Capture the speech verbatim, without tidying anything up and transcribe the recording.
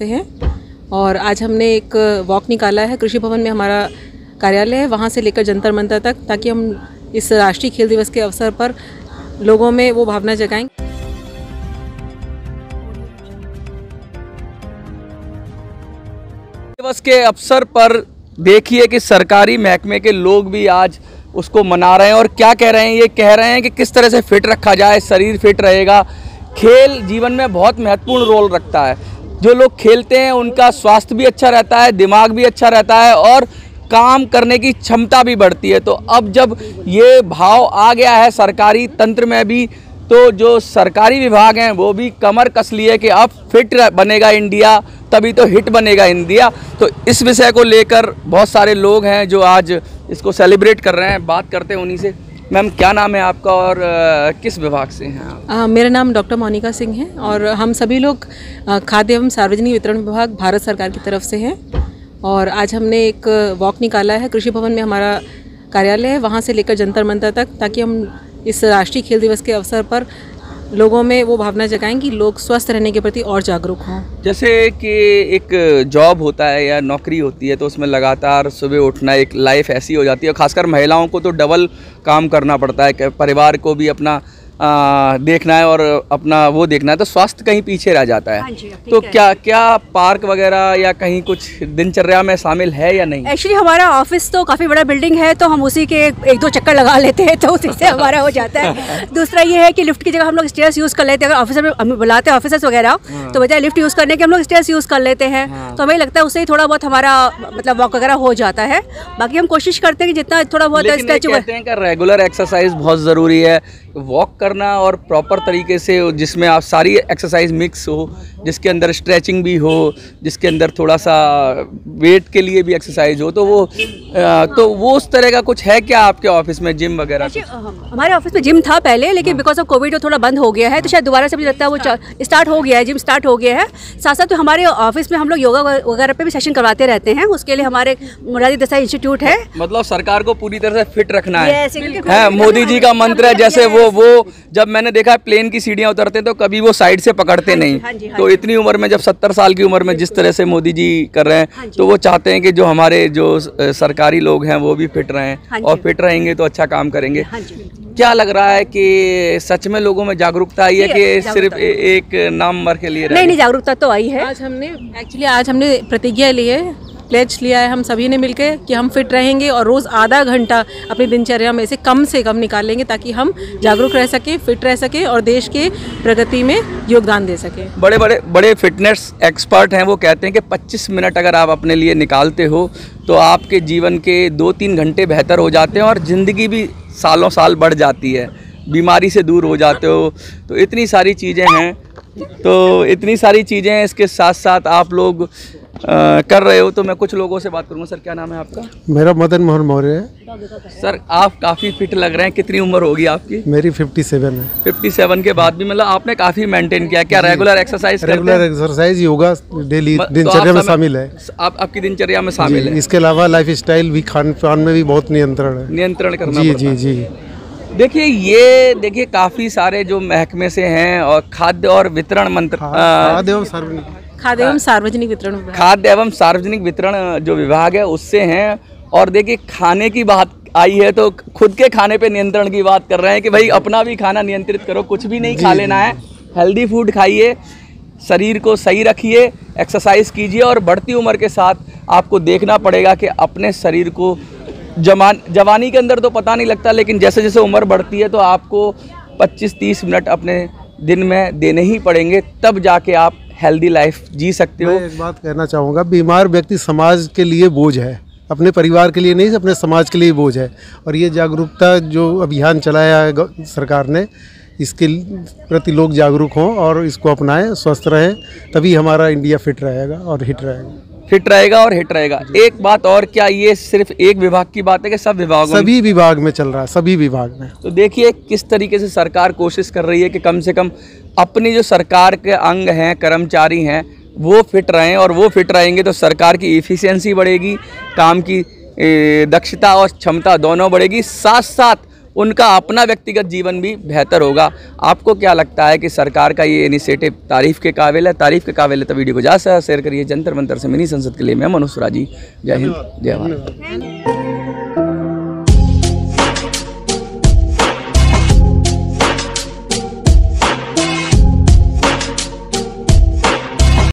से हैं और आज हमने एक वॉक निकाला है। कृषि भवन में हमारा कार्यालय है, वहाँ से लेकर जंतर मंतर तक, ताकि हम इस राष्ट्रीय खेल दिवस के अवसर पर लोगों में वो भावना जगाएं। दिवस के अवसर पर देखिए कि सरकारी महकमे के लोग भी आज उसको मना रहे हैं और क्या कह रहे हैं, ये कह रहे हैं कि किस तरह से फिट रखा जाए, शरीर फिट रहेगा। खेल जीवन में बहुत महत्वपूर्ण रोल रखता है। जो लोग खेलते हैं उनका स्वास्थ्य भी अच्छा रहता है, दिमाग भी अच्छा रहता है और काम करने की क्षमता भी बढ़ती है। तो अब जब ये भाव आ गया है सरकारी तंत्र में भी, तो जो सरकारी विभाग हैं वो भी कमर कस लिए कि अब फिट बनेगा इंडिया, तभी तो हिट बनेगा इंडिया। तो इस विषय को लेकर बहुत सारे लोग हैं जो आज इसको सेलिब्रेट कर रहे हैं। बात करते हैं उन्हीं से। मैम, क्या नाम है आपका और किस विभाग से हैं आप? आ, मेरा नाम डॉक्टर मोनिका सिंह है और हम सभी लोग खाद्य एवं सार्वजनिक वितरण विभाग भारत सरकार की तरफ से हैं। और आज हमने एक वॉक निकाला है। कृषि भवन में हमारा कार्यालय है, वहाँ से लेकर जंतर मंतर तक, ताकि हम इस राष्ट्रीय खेल दिवस के अवसर पर लोगों में वो भावना जगाएं कि लोग स्वस्थ रहने के प्रति और जागरूक हों। जैसे कि एक जॉब होता है या नौकरी होती है तो उसमें लगातार सुबह उठना, एक लाइफ ऐसी हो जाती है। खासकर महिलाओं को तो डबल काम करना पड़ता है, परिवार को भी अपना आ, देखना है और अपना वो देखना है, तो स्वास्थ्य कहीं पीछे रह जाता है। तो क्या क्या पार्क वगैरह या कहीं कुछ दिनचर्या में शामिल है या नहीं? एक्चुअली हमारा ऑफिस तो काफ़ी बड़ा बिल्डिंग है, तो हम उसी के एक दो चक्कर लगा लेते हैं, तो उसी से हमारा हो जाता है। दूसरा ये है कि लिफ्ट की जगह हम लोग स्टेयर्स यूज़ कर लेते हैं। अगर ऑफिसर में हम बुलाते हैं ऑफिसर्स वगैरह, तो बजाय लिफ्ट यूज़ करने के हम लोग स्टेयर्स यूज़ कर लेते हैं। तो हमें लगता है उससे ही थोड़ा बहुत हमारा मतलब वॉक वगैरह हो जाता है। बाकी हम कोशिश करते हैं कि जितना थोड़ा बहुत रेगुलर एक्सरसाइज बहुत ज़रूरी है। वॉक करना और प्रॉपर तरीके से, जिसमें आप सारी एक्सरसाइज मिक्स हो, जिसके अंदर स्ट्रेचिंग भी हो, जिसके अंदर थोड़ा सा वेट के लिए भी एक्सरसाइज हो, तो वो आ, तो वो उस तरह का कुछ है क्या आपके ऑफिस में, जिम वगैरह? हमारे ऑफिस में जिम था पहले, लेकिन बिकॉज ऑफ कोविड वो थोड़ा बंद हो गया है, तो शायद दोबारा से मुझे लगता है वो स्टार्ट हो गया है, जिम स्टार्ट हो गया है। साथ साथ तो हमारे ऑफिस में हम लोग योगा वगैरह पे भी सेशन करवाते रहते हैं। उसके लिए हमारे मोरारजी देसाई इंस्टीट्यूट है। मतलब सरकार को पूरी तरह से फिट रखना है, है मोदी जी का मंत्र है। जैसे वो वो जब मैंने देखा प्लेन की सीढ़ियां उतरते हैं तो कभी वो साइड से पकड़ते नहीं। तो इतनी उम्र में, जब सत्तर साल की उम्र में जिस तरह से मोदी जी कर रहे हैं, तो वो चाहते हैं कि जो हमारे जो सरकारी लोग हैं वो भी फिट रहें, और फिट रहेंगे तो अच्छा काम करेंगे। क्या लग रहा है कि सच में लोगों में जागरूकता आई है कि सिर्फ एक नाम मर के लिए? नहीं नहीं, जागरूकता तो आई है। आज हमने एक्चुअली आज हमने प्रतिज्ञा ली है, प्लेज लिया है हम सभी ने मिलकर कि हम फिट रहेंगे और रोज़ आधा घंटा अपनी दिनचर्या में से कम से कम निकालेंगे, ताकि हम जागरूक रह सकें, फिट रह सकें और देश के प्रगति में योगदान दे सकें। बड़े बड़े बड़े फिटनेस एक्सपर्ट हैं, वो कहते हैं कि पच्चीस मिनट अगर आप अपने लिए निकालते हो तो आपके जीवन के दो तीन घंटे बेहतर हो जाते हैं और ज़िंदगी भी सालों साल बढ़ जाती है, बीमारी से दूर हो जाते हो। तो इतनी सारी चीज़ें हैं, तो इतनी सारी चीज़ें हैं, इसके साथ साथ आप लोग आ, कर रहे हो। तो मैं कुछ लोगों से बात करूंगा। सर, क्या नाम है आपका? मेरा मदन मोहन मौर्य है। सर, आप काफ़ी फिट लग रहे हैं। कितनी उम्र होगी आपकी? मेरी सत्तावन है। सत्तावन के बाद भी मतलब आपने काफ़ी मेंटेन किया। क्या regular exercise? Regular exercise, yoga daily दिनचर्या में शामिल है। आप आपकी दिनचर्या में शामिल है। इसके अलावा लाइफ स्टाइल भी, खान पान में भी बहुत नियंत्रण है, नियंत्रण करना जी जी जी। देखिए ये देखिए काफ़ी सारे जो महकमे से हैं, और खाद्य और वितरण मंत्र खाद्य एवं सार्वजनिक खाद्य एवं सार्वजनिक वितरण विभाग खाद्य एवं सार्वजनिक वितरण जो विभाग है उससे हैं। और देखिए खाने की बात आई है तो खुद के खाने पे नियंत्रण की बात कर रहे हैं कि भाई अपना भी खाना नियंत्रित करो, कुछ भी नहीं खा लेना है, हेल्दी फूड खाइए, शरीर को सही रखिए, एक्सरसाइज कीजिए। और बढ़ती उम्र के साथ आपको देखना पड़ेगा कि अपने शरीर को, जवान जवानी के अंदर तो पता नहीं लगता, लेकिन जैसे जैसे उम्र बढ़ती है तो आपको पच्चीस तीस मिनट अपने दिन में देने ही पड़ेंगे, तब जाके आप हेल्दी लाइफ जी सकते हो। मैं एक बात कहना चाहूँगा, बीमार व्यक्ति समाज के लिए बोझ है, अपने परिवार के लिए नहीं, अपने समाज के लिए बोझ है। और ये जागरूकता जो अभियान चलाया है सरकार ने, इसके प्रति लोग जागरूक हों और इसको अपनाएं, स्वस्थ रहें, तभी हमारा इंडिया फिट रहेगा और हिट रहेगा। फिट रहेगा और हिट रहेगा। एक बात और, क्या ये सिर्फ एक विभाग की बात है कि सब विभागों? सभी विभाग में चल रहा है, सभी विभाग में। तो देखिए किस तरीके से सरकार कोशिश कर रही है कि कम से कम अपनी जो सरकार के अंग हैं, कर्मचारी हैं, वो फिट रहें, और वो फिट रहेंगे तो सरकार की एफिशिएंसी बढ़ेगी, काम की दक्षता और क्षमता दोनों बढ़ेगी, साथ साथ उनका अपना व्यक्तिगत जीवन भी बेहतर होगा। आपको क्या लगता है कि सरकार का ये इनिशिएटिव तारीफ़ के काबिल है? तारीफ़ के काबिल है तो वीडियो को ज़्यादा से ज़्यादा शेयर करिए। जंतर मंतर से मिनी संसद के लिए मैं मनोज सुराजी। जय हिंद, जय भारत।